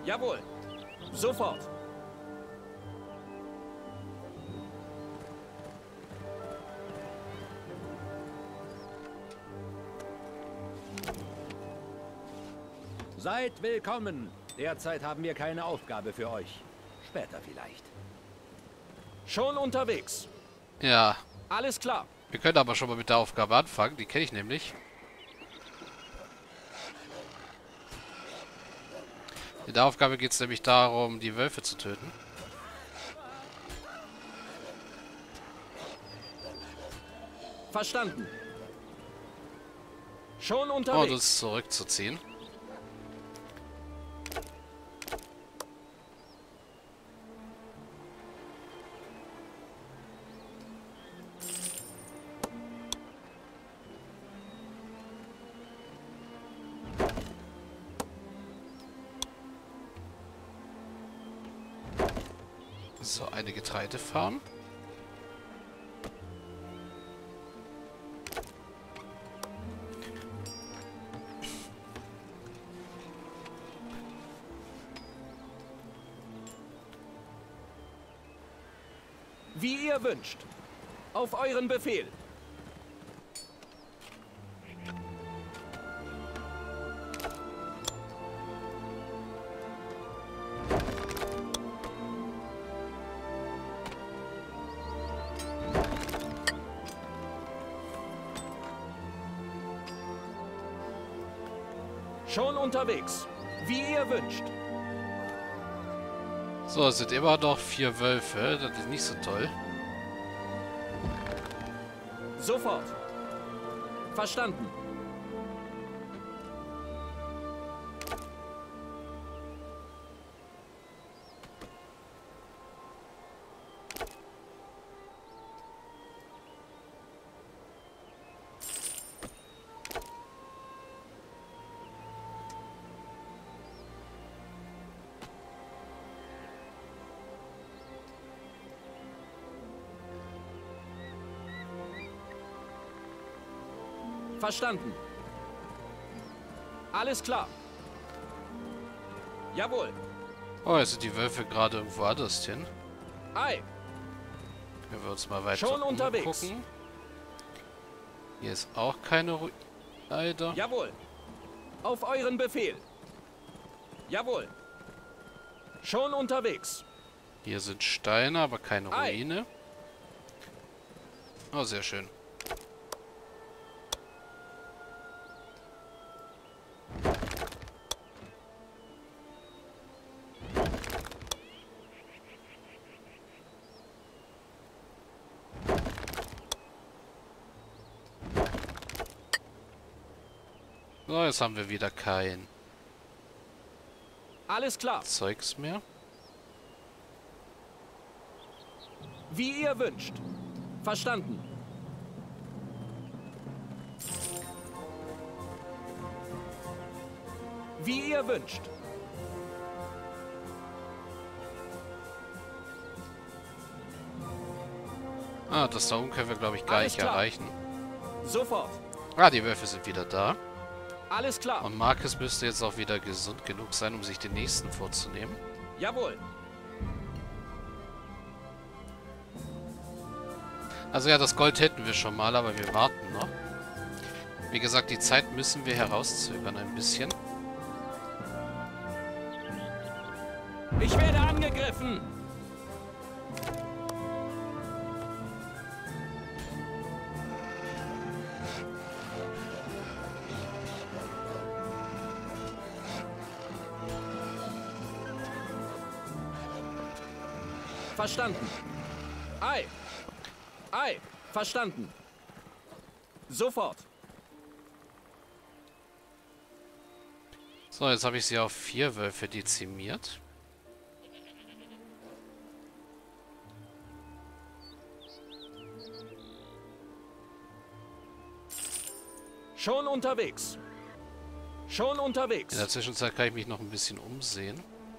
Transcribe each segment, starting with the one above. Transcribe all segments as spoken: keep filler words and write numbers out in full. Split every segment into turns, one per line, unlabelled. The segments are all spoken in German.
Jawohl. Sofort. Seid willkommen. Derzeit haben wir keine Aufgabe für euch. Später vielleicht. Schon unterwegs.
Ja.
Alles klar.
Wir können aber schon mal mit der Aufgabe anfangen. Die kenne ich nämlich. In der Aufgabe geht es nämlich darum, die Wölfe zu töten.
Verstanden. Schon
Und
unterwegs.
uns zurückzuziehen. So, eine Getreidefarm.
Wie ihr wünscht. Auf euren Befehl. Schon unterwegs. Wie ihr wünscht.
So, es sind immer noch vier Wölfe. Das ist nicht so toll.
Sofort. Verstanden. Verstanden. Alles klar. Jawohl.
Oh, jetzt sind die Wölfe gerade irgendwo anders hin.
Ei.
Wenn wir uns mal weiter
Schon unterwegs.
umgucken. Hier ist auch keine Ruine. Leider.
Jawohl. Auf euren Befehl. Jawohl. Schon unterwegs.
Hier sind Steine, aber keine
Ei.
Ruine. Oh, sehr schön. So, jetzt haben wir wieder kein
Alles klar.
Zeugs mehr.
Wie ihr wünscht. Verstanden. Wie ihr wünscht.
Ah, das da oben können wir, glaube ich, gar
Alles
nicht
klar.
erreichen.
Sofort.
Ah, die Wölfe sind wieder da.
Alles klar.
Und Marcus müsste jetzt auch wieder gesund genug sein, um sich den nächsten vorzunehmen.
Jawohl.
Also ja, das Gold hätten wir schon mal, aber wir warten noch. Wie gesagt, die Zeit müssen wir herauszögern ein bisschen.
Ich werde angegriffen. Verstanden. Ei. Ei. Verstanden. Sofort.
So, jetzt habe ich sie auf vier Wölfe dezimiert.
Schon unterwegs. Schon unterwegs.
In der Zwischenzeit kann ich mich noch ein bisschen umsehen.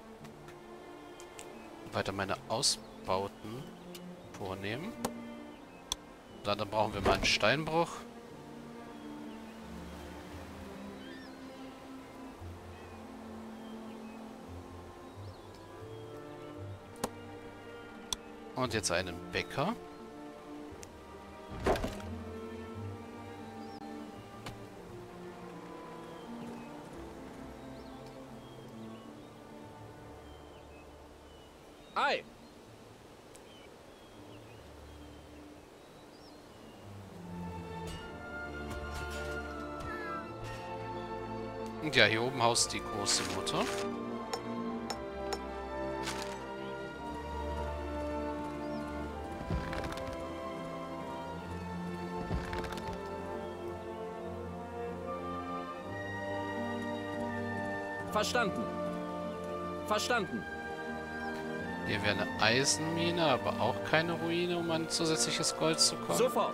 Weiter meine Ausbauten vornehmen. Dann, dann brauchen wir mal einen Steinbruch. Und jetzt einen Bäcker.
Ei!
Und ja, hier oben haust die große Mutter.
Verstanden. Verstanden.
Hier wäre eine Eisenmine, aber auch keine Ruine, um an zusätzliches Gold zu kommen.
Sofort.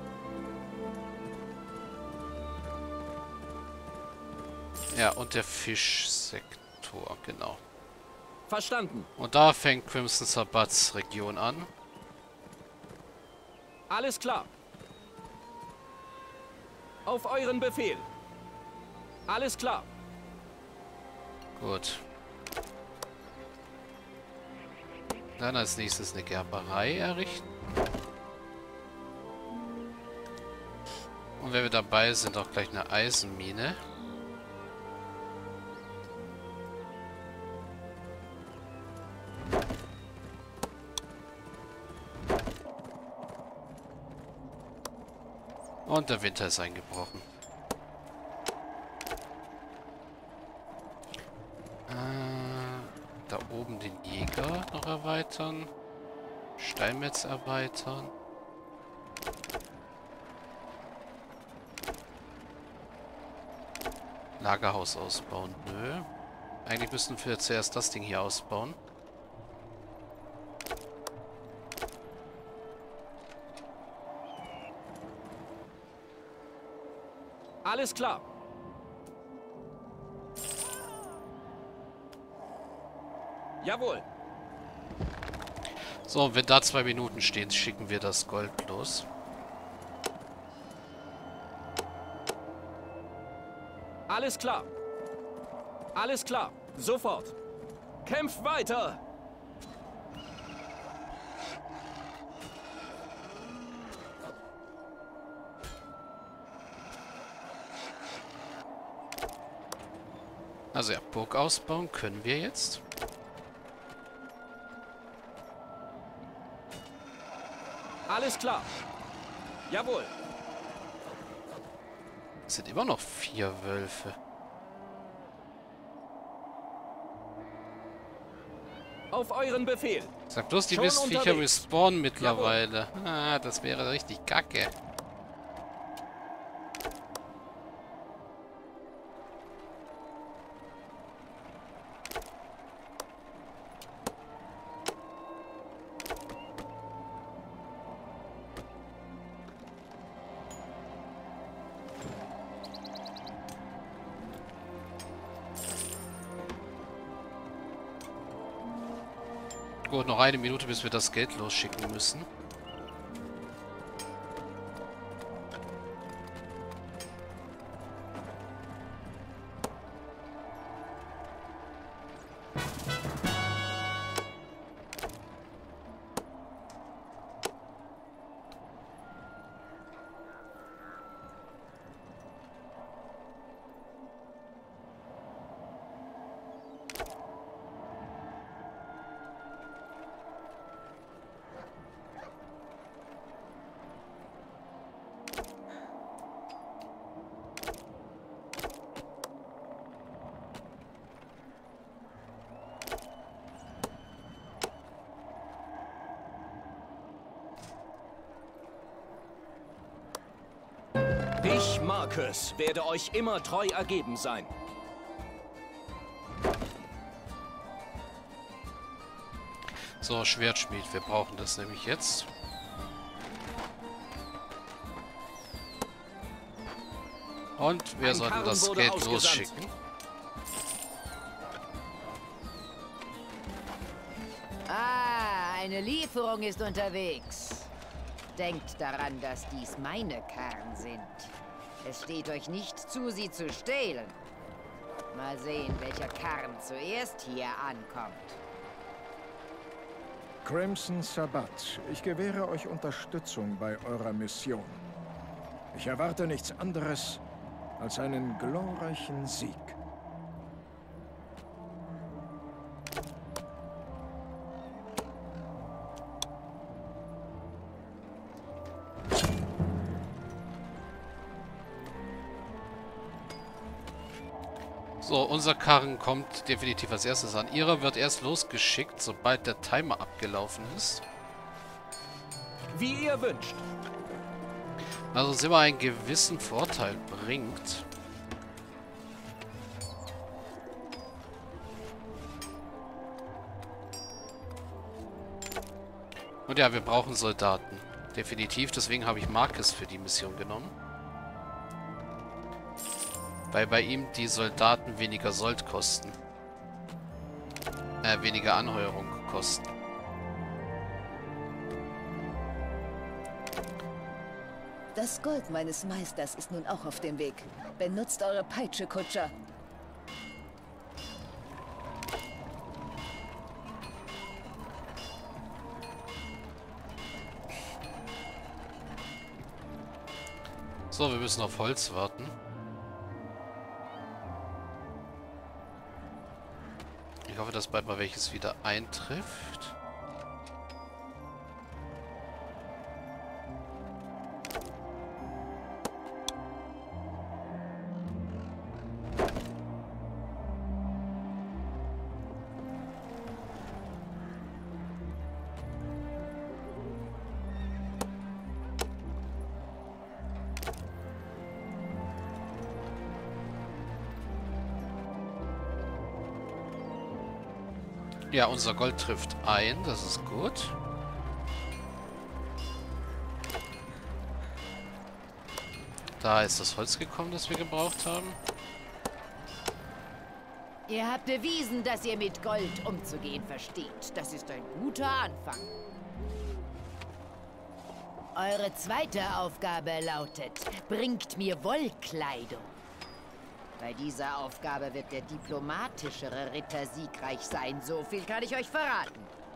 Ja, und der Fischsektor, genau.
Verstanden.
Und da fängt Crimson Sabbats Region an.
Alles klar. Auf euren Befehl. Alles klar.
Gut. Dann als nächstes eine Gerberei errichten. Und wenn wir dabei sind, auch gleich eine Eisenmine. Und der Winter ist eingebrochen. Da oben den Jäger noch erweitern. Steinmetz erweitern. Lagerhaus ausbauen. Nö. Eigentlich müssten wir zuerst das Ding hier ausbauen.
Alles klar. Jawohl.
So, wenn da zwei Minuten stehen, schicken wir das Gold los.
Alles klar. Alles klar. Sofort. Kämpft weiter.
Also ja, Burg ausbauen können wir jetzt.
Alles klar. Jawohl.
Es sind immer noch vier Wölfe.
Auf euren Befehl.
Sag bloß, die
Schon
Mistviecher
unterwegs.
respawnen mittlerweile. Ah, das wäre richtig kacke. Gut, noch eine Minute, bis wir das Geld losschicken müssen.
Ich, Marcus, werde euch immer treu ergeben sein.
So, Schwertschmied, wir brauchen das nämlich jetzt. Und wir
Ein
sollten
Karren
das
wurde
Geld
ausgesandt.
losschicken.
Ah, eine Lieferung ist unterwegs. Denkt daran, dass dies meine Karren sind. Es steht euch nicht zu, sie zu stehlen. Mal sehen, welcher Karren zuerst hier ankommt.
Crimson Sabbat, ich gewähre euch Unterstützung bei eurer Mission. Ich erwarte nichts anderes als einen glorreichen Sieg.
So, unser Karren kommt definitiv als erstes an. Ihrer wird erst losgeschickt, sobald der Timer abgelaufen ist.
Wie ihr wünscht.
Also uns immer einen gewissen Vorteil bringt. Und ja, wir brauchen Soldaten. Definitiv, deswegen habe ich Marcus für die Mission genommen. Weil bei ihm die Soldaten weniger Sold kosten. Äh, weniger Anheuerung kosten.
Das Gold meines Meisters ist nun auch auf dem Weg. Benutzt eure Peitsche, Kutscher.
So, wir müssen auf Holz warten. Ich hoffe, dass bald mal welches wieder eintrifft. Ja, unser Gold trifft ein, das ist gut. Da ist das Holz gekommen, das wir gebraucht haben.
Ihr habt bewiesen, dass ihr mit Gold umzugehen versteht. Das ist ein guter Anfang. Eure zweite Aufgabe lautet, bringt mir Wollkleidung. Bei dieser Aufgabe wird der diplomatischere Ritter siegreich sein. So viel kann ich euch verraten.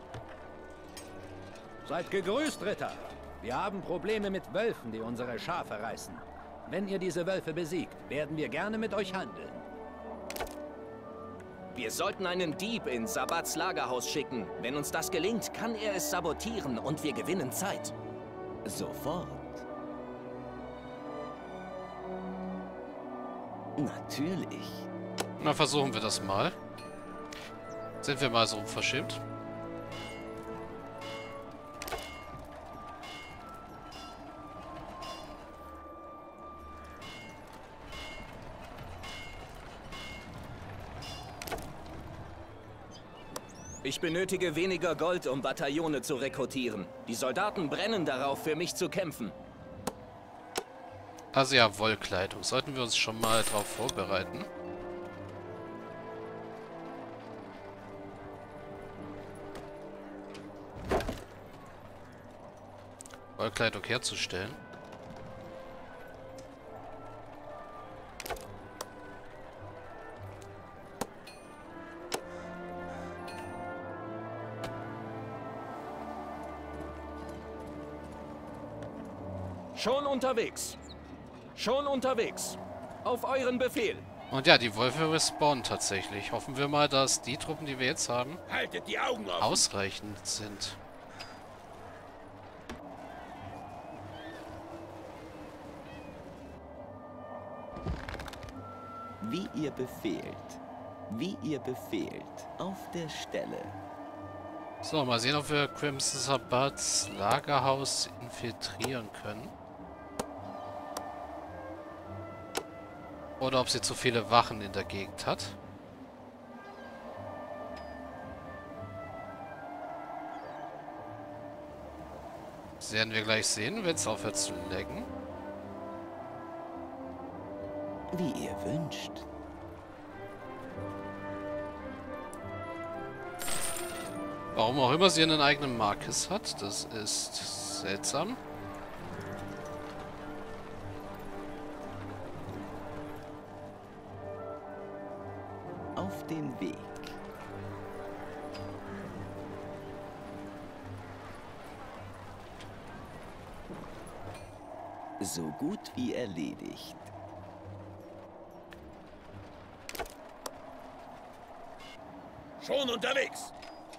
Seid gegrüßt, Ritter. Wir haben Probleme mit Wölfen, die unsere Schafe reißen. Wenn ihr diese Wölfe besiegt, werden wir gerne mit euch handeln.
Wir sollten einen Dieb in Sabbats Lagerhaus schicken. Wenn uns das gelingt, kann er es sabotieren und wir gewinnen Zeit. Sofort. Natürlich.
Na, versuchen wir das mal. Sind wir mal so unverschämt?
Ich benötige weniger Gold, um Bataillone zu rekrutieren. Die Soldaten brennen darauf, für mich zu kämpfen.
Also ja, Wollkleidung. Sollten wir uns schon mal drauf vorbereiten. Wollkleidung herzustellen.
Schon unterwegs. Schon unterwegs. Auf euren Befehl.
Und ja, die Wölfe respawnen tatsächlich. Hoffen wir mal, dass die Truppen, die wir jetzt haben,
Haltet die Augen offen.
ausreichend sind.
Wie ihr befehlt. Wie ihr befehlt. Auf der Stelle.
So, mal sehen, ob wir Crimson Sabbats Lagerhaus infiltrieren können. Oder ob sie zu viele Wachen in der Gegend hat. Das werden wir gleich sehen, wenn es aufhört zu laggen.
Wie ihr wünscht.
Warum auch immer sie einen eigenen Marcus hat, das ist seltsam.
Auf den Weg. So gut wie erledigt.
Schon unterwegs.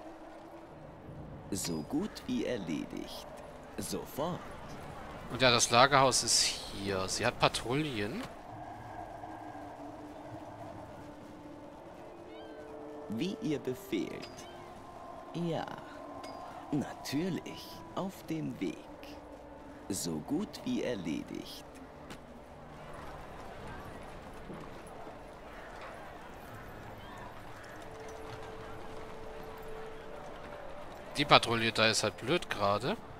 So gut wie erledigt. Sofort.
Und ja, das Lagerhaus ist hier. Sie hat Patrouillen.
Wie ihr befehlt. Ja, natürlich. Auf dem Weg. So gut wie erledigt.
Die Patrouille da ist halt blöd gerade.